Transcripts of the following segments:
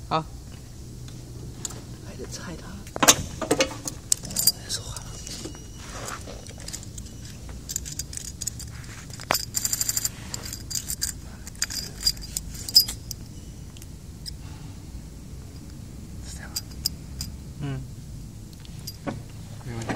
好， 还得踩它。说话了。是这样。 嗯，没问题。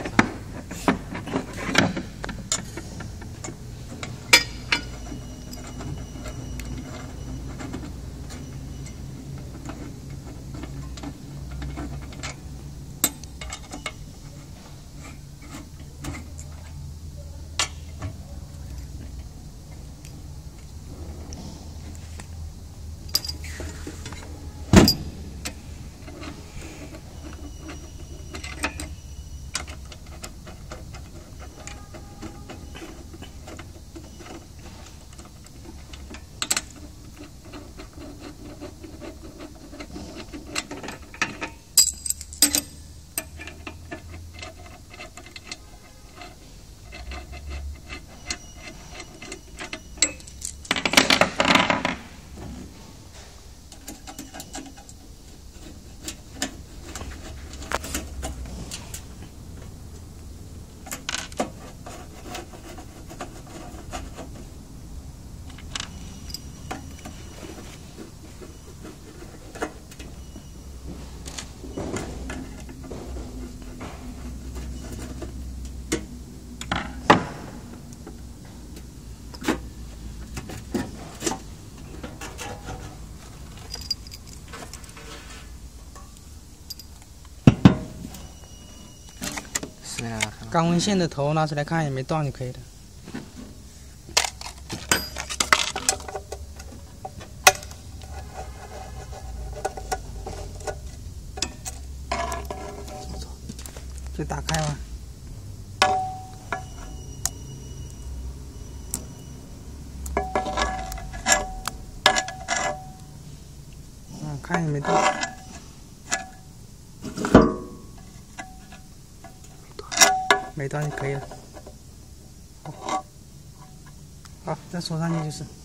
钢纹线的头拿出来看，有没有断就可以了。就打开嘛。看有没有断。没断就可以了。好，再锁上去就是。